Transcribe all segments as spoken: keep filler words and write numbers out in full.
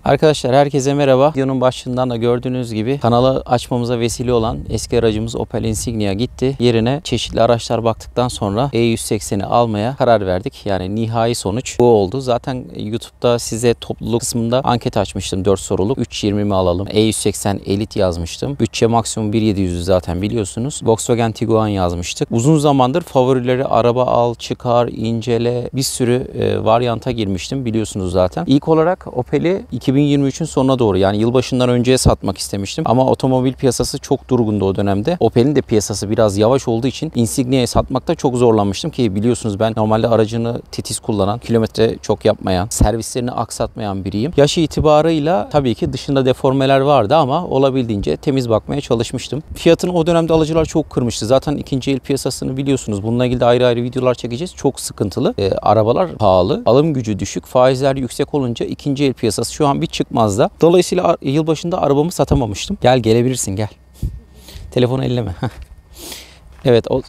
Arkadaşlar herkese merhaba. Videonun başından da gördüğünüz gibi kanalı açmamıza vesile olan eski aracımız Opel Insignia gitti. Yerine çeşitli araçlar baktıktan sonra E yüz sekseni almaya karar verdik. Yani nihai sonuç bu oldu. Zaten YouTube'da size topluluk kısmında anket açmıştım dört soruluk. üç yirmi mi alalım? E yüz seksen Elite yazmıştım. Bütçe maksimum bin yedi yüz zaten biliyorsunuz. Volkswagen Tiguan yazmıştık. Uzun zamandır favorileri araba al, çıkar, incele bir sürü e, varyanta girmiştim biliyorsunuz zaten. İlk olarak Opel'i iki bin yirmi üçün sonuna doğru yani yılbaşından önceye satmak istemiştim. Ama otomobil piyasası çok durgundu o dönemde. Opel'in de piyasası biraz yavaş olduğu için Insignia'yı satmakta çok zorlanmıştım ki biliyorsunuz ben normalde aracını titiz kullanan, kilometre çok yapmayan, servislerini aksatmayan biriyim. Yaş itibarıyla tabii ki dışında deformeler vardı ama olabildiğince temiz bakmaya çalışmıştım. Fiyatını o dönemde alıcılar çok kırmıştı. Zaten ikinci el piyasasını biliyorsunuz. Bununla ilgili de ayrı ayrı videolar çekeceğiz. Çok sıkıntılı. E, arabalar pahalı. Alım gücü düşük. Faizler yüksek olunca ikinci el piyasası şu an bir çıkmazda. Dolayısıyla yılbaşında arabamı satamamıştım. Gel gelebilirsin gel. Telefonu elleme. Evet o...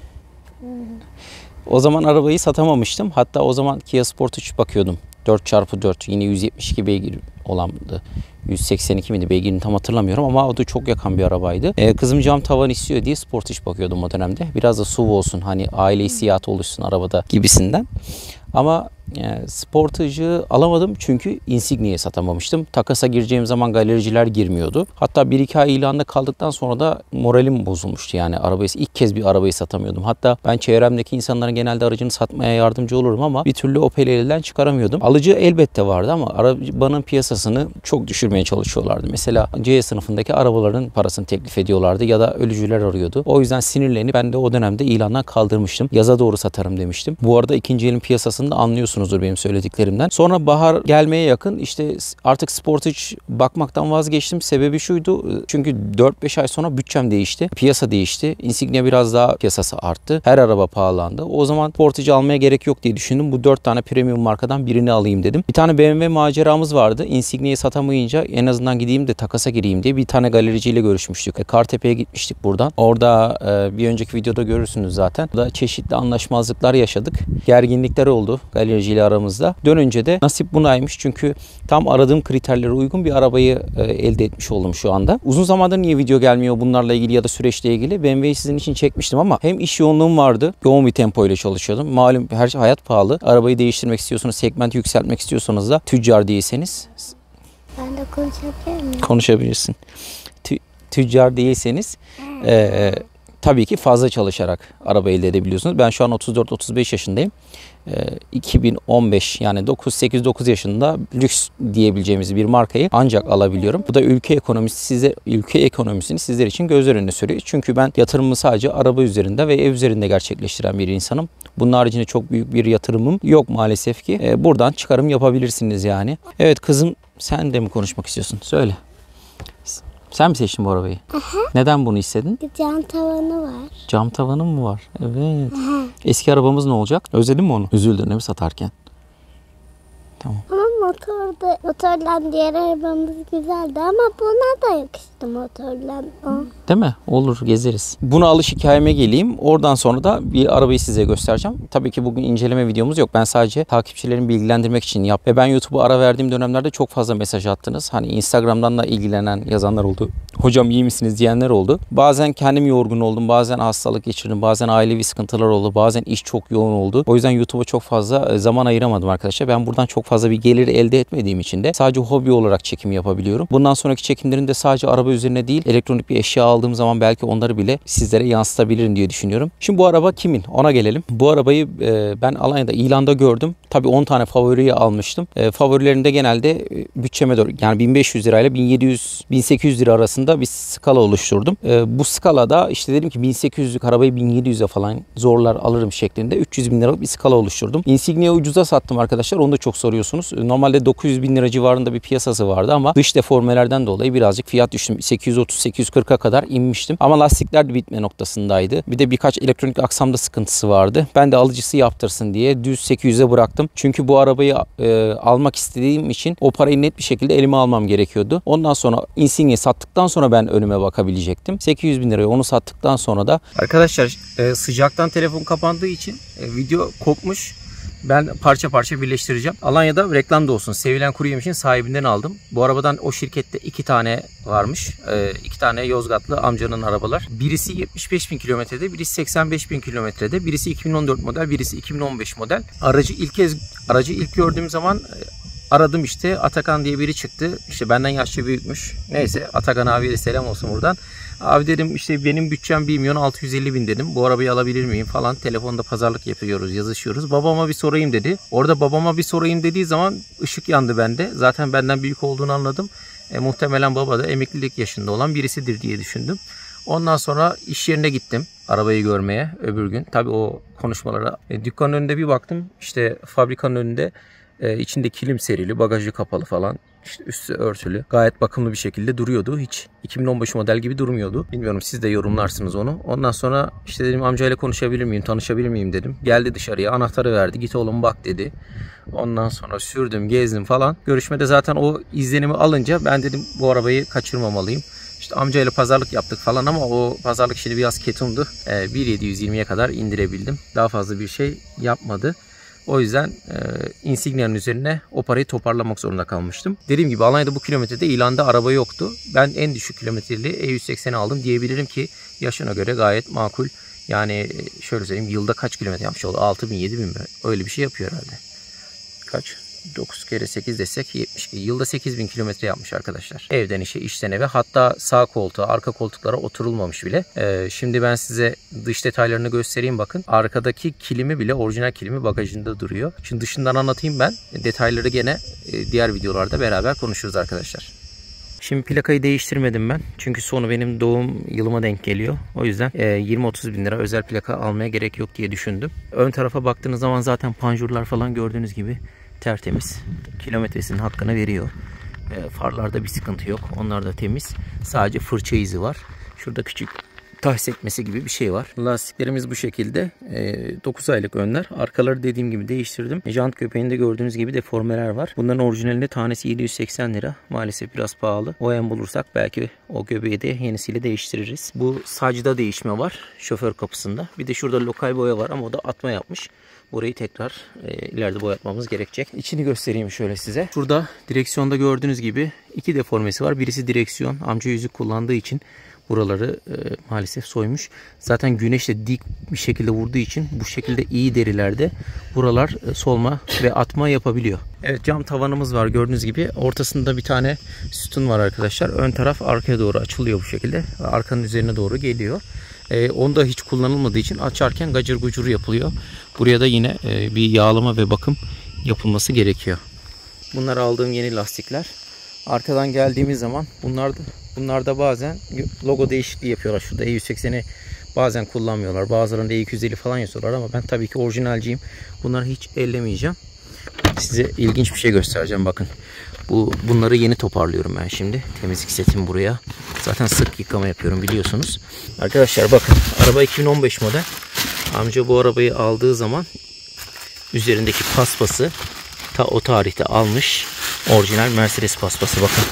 O zaman arabayı satamamıştım. Hatta o zaman Kia Sportage bakıyordum. dört çarpı dört yine yüz yetmiş iki beygir olandı. yüz seksen iki miydi beygirini tam hatırlamıyorum ama o da çok yakan bir arabaydı. Ee, kızım cam tavan istiyor diye Sportage bakıyordum o dönemde. Biraz da S U V olsun hani aile hissiyatı oluşsun arabada gibisinden. Ama yani Sportage'ı alamadım çünkü Insignia'yı satamamıştım. Takasa gireceğim zaman galericiler girmiyordu. Hatta bir iki ay ilanda kaldıktan sonra da moralim bozulmuştu. Yani arabayı ilk kez bir arabayı satamıyordum. Hatta ben çevremdeki insanların genelde aracını satmaya yardımcı olurum ama bir türlü Opel'i elden çıkaramıyordum. Alıcı elbette vardı ama arabanın piyasasını çok düşürmeye çalışıyorlardı. Mesela C sınıfındaki arabaların parasını teklif ediyorlardı ya da ölücüler arıyordu. O yüzden sinirlenip ben de o dönemde ilandan kaldırmıştım. Yaza doğru satarım demiştim. Bu arada ikinci elin piyasasında anlıyorsunuz benim söylediklerimden. Sonra bahar gelmeye yakın işte artık Sportage bakmaktan vazgeçtim. Sebebi şuydu. Çünkü dört beş ay sonra bütçem değişti. Piyasa değişti. Insignia biraz daha piyasası arttı. Her araba pahalandı. O zaman Sportage almaya gerek yok diye düşündüm. Bu dört tane premium markadan birini alayım dedim. Bir tane B M W maceramız vardı. Insignia'yı satamayınca en azından gideyim de takasa gireyim diye bir tane galericiyle görüşmüştük. E, Kartepe'ye gitmiştik buradan. Orada e, bir önceki videoda görürsünüz zaten. Burada çeşitli anlaşmazlıklar yaşadık. Gerginlikler oldu galericiyle aramızda. Dönünce de nasip bunaymış çünkü tam aradığım kriterlere uygun bir arabayı e, elde etmiş oldum şu anda. Uzun zamandır niye video gelmiyor bunlarla ilgili ya da süreçle ilgili B M W'yi sizin için çekmiştim ama hem iş yoğunluğum vardı. Yoğun bir tempo ile çalışıyordum. Malum her şey hayat pahalı. Arabayı değiştirmek istiyorsanız, segmenti yükseltmek istiyorsanız da tüccar değilseniz. Ben de konuşabilir miyim? Konuşabilirsin. Tü, tüccar değilseniz e, tabii ki fazla çalışarak araba elde edebiliyorsunuz. Ben şu an otuz dört otuz beş yaşındayım. iki bin on beş yani dokuz sekiz dokuz yaşında lüks diyebileceğimiz bir markayı ancak alabiliyorum. Bu da ülke ekonomisi size ülke ekonomisini sizler için gözler önüne sürüyor. Çünkü ben yatırımımı sadece araba üzerinde ve ev üzerinde gerçekleştiren bir insanım. Bunun haricinde çok büyük bir yatırımım yok maalesef ki. Buradan çıkarım yapabilirsiniz yani. Evet kızım sen de mi konuşmak istiyorsun? Söyle. Sen mi seçtin bu arabayı? Aha. Neden bunu istedin? Cam tavanı var. Cam tavanı mı var? Evet. Aha. Eski arabamız ne olacak? Özledin mi onu? Üzüldün değil mi satarken? Tamam. Ama motorda, motorla diğer arabamız güzeldi ama buna da yakıştı motorla o. Değil mi? Olur gezeriz. Buna alış hikayeme geleyim. Oradan sonra da bir arabayı size göstereceğim. Tabii ki bugün inceleme videomuz yok. Ben sadece takipçilerimi bilgilendirmek için yap. Ve ben YouTube'a ara verdiğim dönemlerde çok fazla mesaj attınız. Hani Instagram'dan da ilgilenen yazanlar oldu. Hocam iyi misiniz diyenler oldu. Bazen kendim yorgun oldum. Bazen hastalık geçirdim. Bazen ailevi sıkıntılar oldu. Bazen iş çok yoğun oldu. O yüzden YouTube'a çok fazla zaman ayıramadım arkadaşlar. Ben buradan çok fazla bir gelir elde etmediğim için de sadece hobi olarak çekim yapabiliyorum. Bundan sonraki çekimlerimde sadece araba üzerine değil elektronik bir eşya aldığım zaman belki onları bile sizlere yansıtabilirim diye düşünüyorum. Şimdi bu araba kimin? Ona gelelim. Bu arabayı e, ben Alanya'da ilanda gördüm. Tabii on tane favoriyi almıştım. E, favorilerimde genelde e, bütçeme doğru yani bin beş yüz lirayla bin yedi yüz bin sekiz yüz lira arasında bir skala oluşturdum. E, bu skalada işte dedim ki bin sekiz yüzlük arabayı bin yedi yüze falan zorlar alırım şeklinde üç yüz bin liralık bir skala oluşturdum. Insignia'yı ucuza sattım arkadaşlar. Onu da çok soruyorsunuz. Normalde dokuz yüz bin lira civarında bir piyasası vardı ama dış deformelerden dolayı birazcık fiyat düştüm. sekiz yüz otuz sekiz yüz kırka kadar inmiştim. Ama lastikler de bitme noktasındaydı. Bir de birkaç elektronik aksamda sıkıntısı vardı. Ben de alıcısı yaptırsın diye düz sekiz yüze bıraktım. Çünkü bu arabayı e, almak istediğim için o parayı net bir şekilde elime almam gerekiyordu. Ondan sonra Insignia'yı sattıktan sonra ben önüme bakabilecektim. sekiz yüz bin liraya onu sattıktan sonra da arkadaşlar e, sıcaktan telefon kapandığı için e, video kopmuş. Ben parça parça birleştireceğim. Alanya'da reklam da olsun. Sevilen Kuru Yemiş'in sahibinden aldım. Bu arabadan o şirkette iki tane varmış. Ee, iki tane Yozgatlı amcanın arabalar. Birisi yetmiş beş bin kilometrede, birisi seksen beş bin kilometrede. Birisi iki bin on dört model, birisi iki bin on beş model. Aracı ilk kez aracı ilk gördüğüm zaman aradım işte. Atakan diye biri çıktı. İşte benden yaşça büyükmüş. Neyse, Atakan abiye de selam olsun buradan. Abi dedim işte benim bütçem bir milyon altı yüz elli bin dedim. Bu arabayı alabilir miyim falan. Telefonda pazarlık yapıyoruz, yazışıyoruz. Babama bir sorayım dedi. Orada babama bir sorayım dediği zaman ışık yandı bende. Zaten benden büyük olduğunu anladım. E, muhtemelen baba da emeklilik yaşında olan birisidir diye düşündüm. Ondan sonra iş yerine gittim arabayı görmeye öbür gün. Tabii o konuşmalara. E, dükkanın önünde bir baktım. İşte fabrikanın önünde e, içinde kilim serili, bagajı kapalı falan. İşte üstü örtülü. Gayet bakımlı bir şekilde duruyordu. Hiç iki bin on beş model gibi durmuyordu. Bilmiyorum, siz de yorumlarsınız onu. Ondan sonra işte dedim amcayla konuşabilir miyim, tanışabilir miyim dedim. Geldi dışarıya, anahtarı verdi. Git oğlum bak dedi. Ondan sonra sürdüm, gezdim falan. Görüşmede zaten o izlenimi alınca ben dedim bu arabayı kaçırmamalıyım. İşte amcayla pazarlık yaptık falan ama o pazarlık şimdi biraz ketumdu. Ee, bin yedi yüz yirmiye kadar indirebildim. Daha fazla bir şey yapmadı. O yüzden e, Insignia'nın üzerine o parayı toparlamak zorunda kalmıştım. Dediğim gibi Alanya'da bu kilometrede ilanda araba yoktu. Ben en düşük kilometreli E yüz sekseni aldım diyebilirim ki yaşına göre gayet makul. Yani şöyle söyleyeyim, yılda kaç kilometre yapmış oldu? altı bin yedi bin mi? Öyle bir şey yapıyor herhalde. Kaç? dokuz kere sekiz desek yetmiş. Yılda sekiz bin kilometre yapmış arkadaşlar. Evden işe, işten eve, hatta sağ koltuğa, arka koltuklara oturulmamış bile. Ee, şimdi ben size dış detaylarını göstereyim bakın. Arkadaki kilimi bile, orijinal kilimi bagajında duruyor. Şimdi dışından anlatayım ben. Detayları gene diğer videolarda beraber konuşuruz arkadaşlar. Şimdi plakayı değiştirmedim ben. Çünkü sonu benim doğum yılıma denk geliyor. O yüzden yirmi otuz bin lira özel plaka almaya gerek yok diye düşündüm. Ön tarafa baktığınız zaman zaten panjurlar falan gördüğünüz gibi tertemiz. Kilometresinin hakkını veriyor. E, farlarda bir sıkıntı yok. Onlar da temiz. Sadece fırça izi var. Şurada küçük taş sekmesi gibi bir şey var. Lastiklerimiz bu şekilde. E, dokuz aylık önler. Arkaları dediğim gibi değiştirdim. Jant köpeğinde gördüğünüz gibi deformeler var. Bunların orijinalinde tanesi yedi yüz seksen lira. Maalesef biraz pahalı. O en bulursak belki o göbeği de yenisiyle değiştiririz. Bu sacda değişme var. Şoför kapısında. Bir de şurada lokal boya var ama o da atma yapmış. Burayı tekrar e, ileride boyatmamız gerekecek. İçini göstereyim şöyle size. Şurada direksiyonda gördüğünüz gibi iki deformesi var. Birisi direksiyon. Amca yüzük kullandığı için buraları e, maalesef soymuş. Zaten güneşle dik bir şekilde vurduğu için bu şekilde iyi derilerde buralar e, solma ve atma yapabiliyor. Evet, cam tavanımız var gördüğünüz gibi. Ortasında bir tane sütun var arkadaşlar. Ön taraf arkaya doğru açılıyor bu şekilde. Arkanın üzerine doğru geliyor. E, onda hiç kullanılmadığı için açarken gacır gucur yapılıyor. Buraya da yine e, bir yağlama ve bakım yapılması gerekiyor. Bunlar aldığım yeni lastikler. Arkadan geldiğimiz zaman bunlar da, bunlar da bazen logo değişikliği yapıyorlar. Şurada E yüz sekseni bazen kullanmıyorlar. Bazılarında E iki yüz elli falan yazıyorlar ama ben tabii ki orijinalciyim. Bunları hiç ellemeyeceğim. Size ilginç bir şey göstereceğim bakın. Bu bunları yeni toparlıyorum ben şimdi. Temizlik setim buraya. Zaten sık yıkama yapıyorum biliyorsunuz. Arkadaşlar bakın, araba iki bin on beş model. Amca bu arabayı aldığı zaman üzerindeki paspası ta o tarihte almış. Orijinal Mercedes paspası bakın.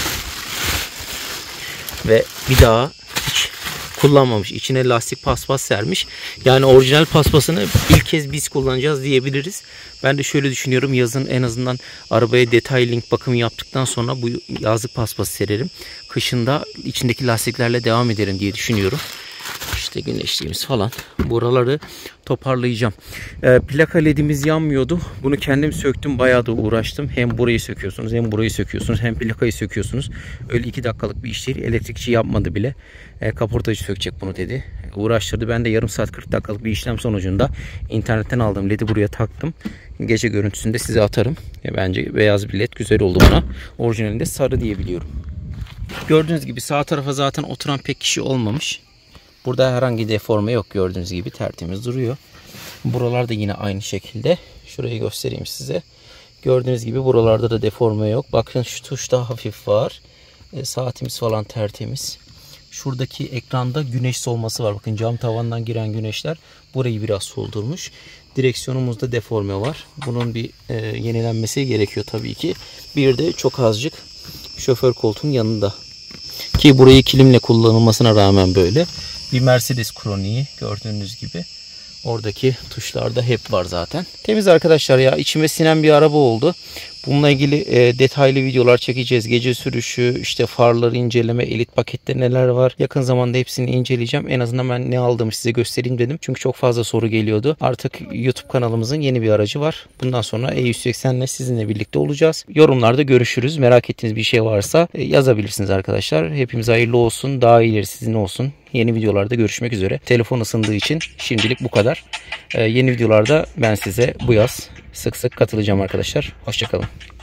Ve bir daha hiç kullanmamış. İçine lastik paspas sermiş. Yani orijinal paspasını ilk kez biz kullanacağız diyebiliriz. Ben de şöyle düşünüyorum. Yazın en azından arabaya detailing bakımı yaptıktan sonra bu yazlık paspası sererim. Kışında içindeki lastiklerle devam ederim diye düşünüyorum. İşte güneşliğimiz falan. Buraları toparlayacağım. E, plaka ledimiz yanmıyordu. Bunu kendim söktüm. Bayağı da uğraştım. Hem burayı söküyorsunuz hem burayı söküyorsunuz. Hem plakayı söküyorsunuz. Öyle iki dakikalık bir iş değil. Elektrikçi yapmadı bile. E, kaportacı sökecek bunu dedi. Uğraştırdı. Ben de yarım saat kırk dakikalık bir işlem sonucunda internetten aldığım ledi buraya taktım. Gece görüntüsünde size atarım. E, bence beyaz bir led güzel oldu bana. Orijinalinde sarı diye biliyorum. Gördüğünüz gibi sağ tarafa zaten oturan pek kişi olmamış. Burada herhangi deforme yok, gördüğünüz gibi tertemiz duruyor. Buralarda yine aynı şekilde. Şurayı göstereyim size. Gördüğünüz gibi buralarda da deforme yok. Bakın şu tuşta hafif var. E, saatimiz falan tertemiz. Şuradaki ekranda güneş solması var. Bakın cam tavandan giren güneşler burayı biraz soldurmuş. Direksiyonumuzda deforme var. Bunun bir e, yenilenmesi gerekiyor tabii ki. Bir de çok azıcık şoför koltuğun yanında. Ki burayı kilimle kullanılmasına rağmen böyle. Bir Mercedes kroniği gördüğünüz gibi. Oradaki tuşlarda hep var zaten. Temiz arkadaşlar ya. İçime sinen bir araba oldu. Bununla ilgili e, detaylı videolar çekeceğiz. Gece sürüşü, işte farları inceleme, elit pakette neler var. Yakın zamanda hepsini inceleyeceğim. En azından ben ne aldığımı size göstereyim dedim. Çünkü çok fazla soru geliyordu. Artık YouTube kanalımızın yeni bir aracı var. Bundan sonra E yüz seksen ile sizinle birlikte olacağız. Yorumlarda görüşürüz. Merak ettiğiniz bir şey varsa e, yazabilirsiniz arkadaşlar. Hepimize hayırlı olsun. Daha iyileri sizin olsun. Yeni videolarda görüşmek üzere. Telefon ısındığı için şimdilik bu kadar. Ee, yeni videolarda ben size bu yaz sık sık katılacağım arkadaşlar. Hoşçakalın.